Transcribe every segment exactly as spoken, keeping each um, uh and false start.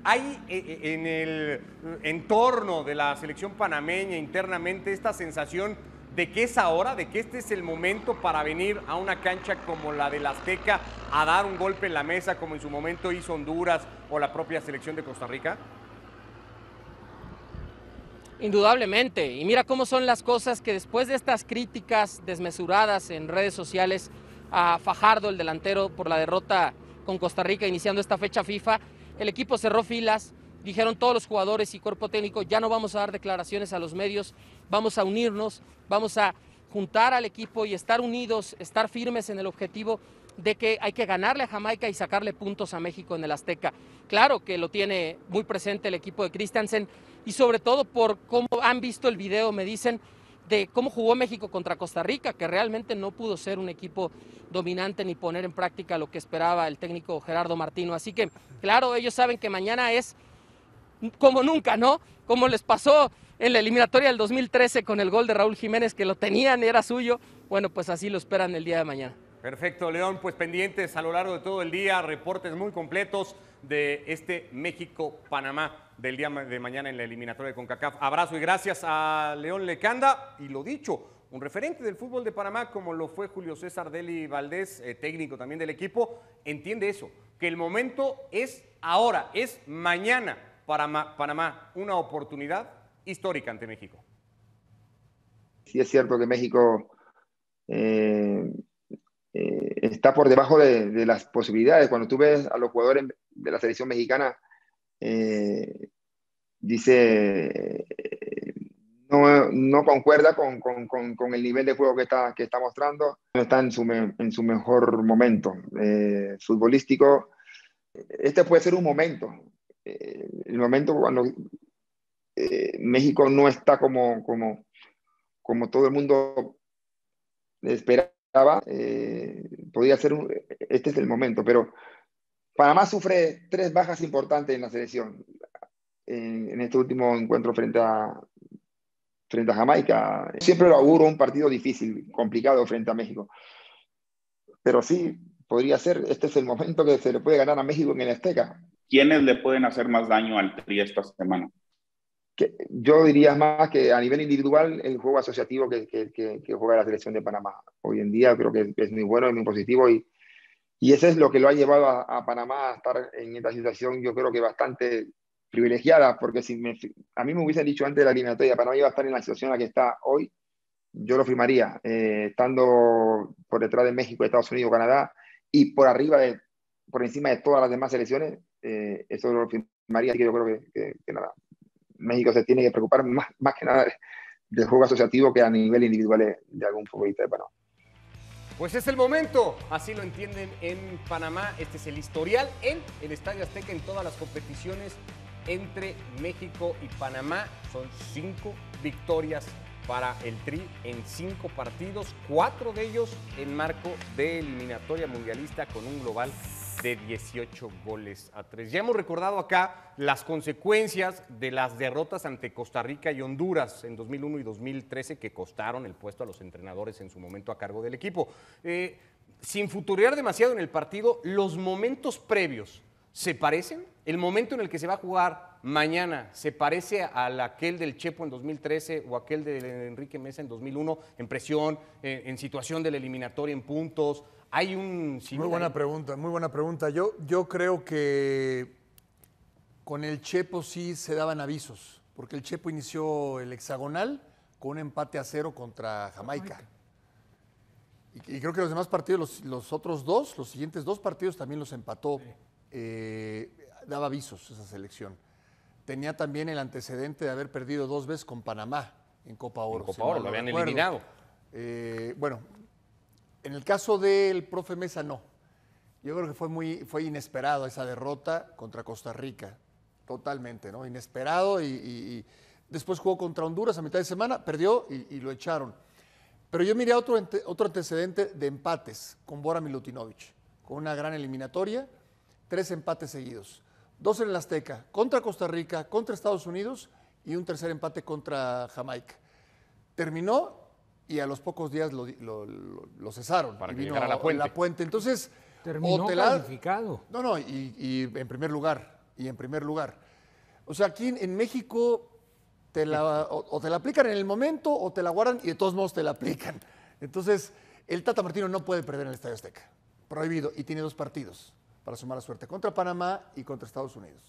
¿Hay en el entorno de la selección panameña internamente esta sensación de que es ahora, de que este es el momento para venir a una cancha como la del Azteca a dar un golpe en la mesa como en su momento hizo Honduras o la propia selección de Costa Rica? Indudablemente, y mira cómo son las cosas que después de estas críticas desmesuradas en redes sociales a Fajardo, el delantero, por la derrota con Costa Rica iniciando esta fecha FIFA, el equipo cerró filas, dijeron todos los jugadores y cuerpo técnico, ya no vamos a dar declaraciones a los medios, vamos a unirnos, vamos a juntar al equipo y estar unidos, estar firmes en el objetivo de que hay que ganarle a Jamaica y sacarle puntos a México en el Azteca. Claro que lo tiene muy presente el equipo de Christensen y sobre todo por cómo han visto el video, me dicen, de cómo jugó México contra Costa Rica, que realmente no pudo ser un equipo dominante ni poner en práctica lo que esperaba el técnico Gerardo Martino. Así que, claro, ellos saben que mañana es como nunca, ¿no? Como les pasó en la eliminatoria del dos mil trece con el gol de Raúl Jiménez, que lo tenían, era suyo. Bueno, pues así lo esperan el día de mañana. Perfecto, León, pues pendientes a lo largo de todo el día, reportes muy completos de este México-Panamá del día de mañana en la eliminatoria de CONCACAF. Abrazo y gracias a León Lecanda, y lo dicho, un referente del fútbol de Panamá como lo fue Julio César Deli Valdés, eh, técnico también del equipo, entiende eso, que el momento es ahora, es mañana para Panamá, una oportunidad histórica ante México. Sí es cierto que México eh, eh, está por debajo de, de las posibilidades. Cuando tú ves a los jugadores de la selección mexicana, eh, dice, eh, no, no concuerda con, con, con, con el nivel de juego que está, que está mostrando, no está en su, me, en su mejor momento eh, futbolístico. Este puede ser un momento, eh, el momento cuando eh, México no está como, como, como todo el mundo esperaba, eh, podría ser un, este es el momento, pero Panamá sufre tres bajas importantes en la selección en, en este último encuentro frente a, frente a Jamaica. Siempre lo auguro un partido difícil, complicado frente a México, pero sí, podría ser, este es el momento que se le puede ganar a México en el Azteca. ¿Quiénes le pueden hacer más daño al Tri esta semana? Que yo diría más que a nivel individual el juego asociativo que, que, que, que juega la selección de Panamá. Hoy en día creo que es muy bueno, es muy positivo y, y eso es lo que lo ha llevado a, a Panamá a estar en esta situación, yo creo que bastante privilegiada, porque si me, a mí me hubiesen dicho antes de la eliminatoria Panamá iba a estar en la situación en la que está hoy, yo lo firmaría, eh, estando por detrás de México, Estados Unidos, Canadá y por arriba, de, por encima de todas las demás selecciones, eh, eso lo firmaría, así que yo creo que, que, que nada. México se tiene que preocupar más, más que nada del juego asociativo que a nivel individual de, de algún futbolista de Panamá. Pues es el momento, así lo entienden en Panamá. Este es el historial en el Estadio Azteca en todas las competiciones entre México y Panamá. Son cinco victorias para el Tri en cinco partidos, cuatro de ellos en marco de eliminatoria mundialista con un global de dieciocho goles a tres. Ya hemos recordado acá las consecuencias de las derrotas ante Costa Rica y Honduras en dos mil uno y dos mil trece que costaron el puesto a los entrenadores en su momento a cargo del equipo. Eh, sin futurear demasiado en el partido, los momentos previos ¿se parecen? ¿El momento en el que se va a jugar mañana se parece al aquel del Chepo en dos mil trece o aquel de Enrique Mesa en dos mil uno en presión, en, en situación de la eliminatoria, en puntos? Hay un... Muy buena pregunta, muy buena pregunta. Yo, yo creo que con el Chepo sí se daban avisos, porque el Chepo inició el hexagonal con un empate a cero contra Jamaica. Y, y creo que los demás partidos, los, los otros dos, los siguientes dos partidos también los empató. Sí. Eh, daba avisos esa selección. Tenía también el antecedente de haber perdido dos veces con Panamá en Copa Oro. En Copa Oro, lo habían eliminado. Eh, bueno, en el caso del profe Mesa, no. Yo creo que fue muy fue inesperado esa derrota contra Costa Rica. Totalmente, ¿no? Inesperado y, y, y después jugó contra Honduras a mitad de semana, perdió y, y lo echaron. Pero yo miré otro, otro antecedente de empates con Bora Milutinovic, con una gran eliminatoria, tres empates seguidos. Dos en el Azteca, contra Costa Rica, contra Estados Unidos y un tercer empate contra Jamaica. Terminó y a los pocos días lo, lo, lo, lo cesaron. Para y que vino llegara la Puente. la Puente. Entonces, terminó o te la... calificado. No, no, y, y en primer lugar. y en primer lugar. O sea, aquí en, en México te la, o, o te la aplican en el momento o te la guardan y de todos modos te la aplican. Entonces, el Tata Martino no puede perder en el Estadio Azteca. Prohibido. Y tiene dos partidos para sumar la suerte. Contra Panamá y contra Estados Unidos.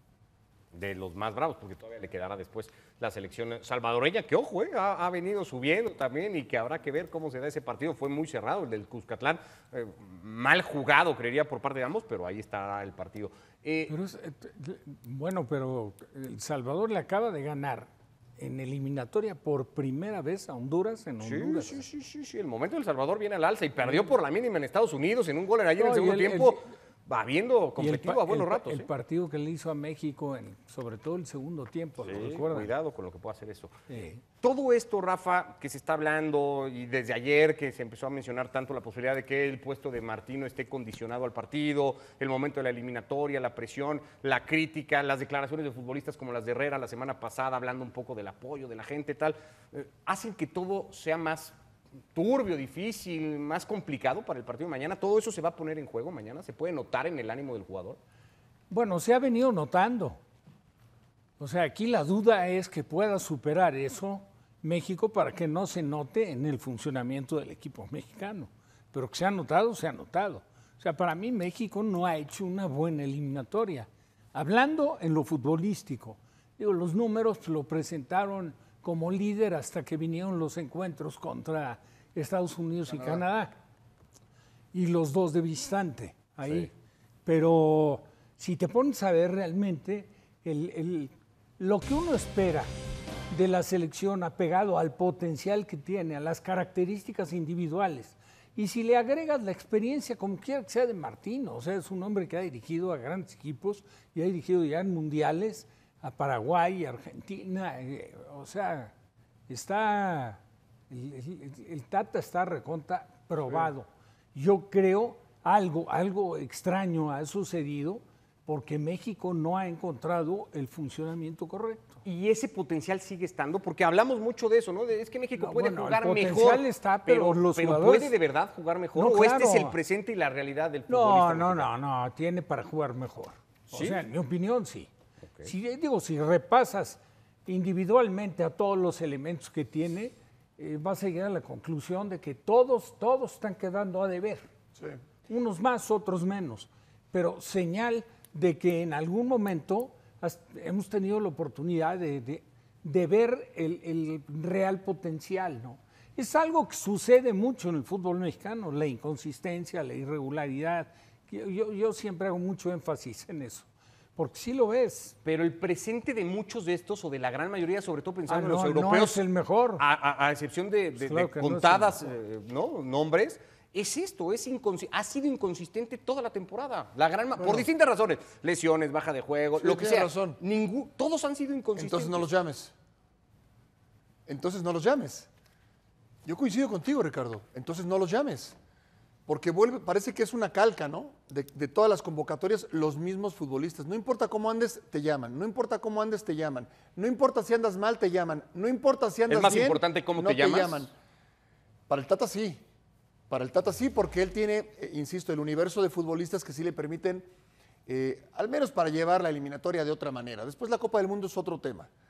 De los más bravos, porque todavía le quedará después la selección salvadoreña, que ojo, eh, ha, ha venido subiendo también y que habrá que ver cómo se da ese partido. Fue muy cerrado el del Cuscatlán, eh, mal jugado, creería, por parte de ambos, pero ahí está el partido. Eh, pero es, eh, bueno, pero El Salvador le acaba de ganar en eliminatoria por primera vez a Honduras en Honduras. Sí, sí, sí, sí, sí, el momento del Salvador viene al alza y perdió por la mínima en Estados Unidos en un gol ayer no, en el segundo el, tiempo. El, Va viendo competitivo a buenos el, ratos. El ¿eh? partido que le hizo a México, en, sobre todo el segundo tiempo, sí, ¿lo recuerdan? Cuidado con lo que pueda hacer eso. Sí. Todo esto, Rafa, que se está hablando y desde ayer que se empezó a mencionar tanto la posibilidad de que el puesto de Martino esté condicionado al partido, el momento de la eliminatoria, la presión, la crítica, las declaraciones de futbolistas como las de Herrera la semana pasada, hablando un poco del apoyo de la gente, tal, eh, hacen que todo sea más turbio, difícil, más complicado para el partido de mañana. ¿Todo eso se va a poner en juego mañana? ¿Se puede notar en el ánimo del jugador? Bueno, se ha venido notando. O sea, aquí la duda es que pueda superar eso México para que no se note en el funcionamiento del equipo mexicano. Pero que se ha notado, se ha notado. O sea, para mí México no ha hecho una buena eliminatoria. Hablando en lo futbolístico, digo, los números lo presentaron como líder hasta que vinieron los encuentros contra Estados Unidos Canadá. y Canadá. Y los dos de visitante ahí. Sí. Pero si te pones a ver realmente, el, el, lo que uno espera de la selección apegado al potencial que tiene, a las características individuales, y si le agregas la experiencia, como quiera que sea, de Martino, o sea, es un hombre que ha dirigido a grandes equipos y ha dirigido ya en mundiales, a Paraguay, Argentina, eh, o sea, está, el, el, el Tata está recontra probado. Sí. Yo creo algo, algo extraño ha sucedido porque México no ha encontrado el funcionamiento correcto. Y ese potencial sigue estando, porque hablamos mucho de eso, ¿no? De, es que México no, puede bueno, jugar el mejor. potencial está, pero, pero los pero jugadores... ¿puede de verdad jugar mejor? No, ¿O claro. este es el presente y la realidad del No, futbolista no, mexicano? no, no, tiene para jugar mejor. ¿Sí? O sea, en mi opinión, sí. Okay. Si, digo, si repasas individualmente a todos los elementos que tiene, eh, vas a llegar a la conclusión de que todos, todos están quedando a deber. Sí. Unos más, otros menos. Pero señal de que en algún momento has, hemos tenido la oportunidad de, de, de ver el, el real potencial, ¿no? Es algo que sucede mucho en el fútbol mexicano, la inconsistencia, la irregularidad. Yo, yo, yo siempre hago mucho énfasis en eso. Porque sí lo ves. Pero el presente de muchos de estos, o de la gran mayoría, sobre todo pensando ah, no, en los europeos, no es el mejor. A, a, a excepción de, de, claro de no contadas eh, ¿no? nombres, es esto, es ha sido inconsistente toda la temporada. La gran bueno, por distintas razones. Lesiones, baja de juego, sí, lo que sea. Razón. Ningún, todos han sido inconsistentes. Entonces no los llames. Entonces no los llames. Yo coincido contigo, Ricardo. Entonces no los llames. Porque vuelve, parece que es una calca, ¿no? De, de todas las convocatorias, los mismos futbolistas. No importa cómo andes, te llaman. No importa cómo andes, te llaman. No importa si andas mal, te llaman. No importa si andas bien, ¿es más bien, importante cómo no te llamas? Te llaman. Para el Tata sí. Para el Tata sí, porque él tiene, eh, insisto, el universo de futbolistas que sí le permiten, eh, al menos para llevar la eliminatoria de otra manera. Después la Copa del Mundo es otro tema.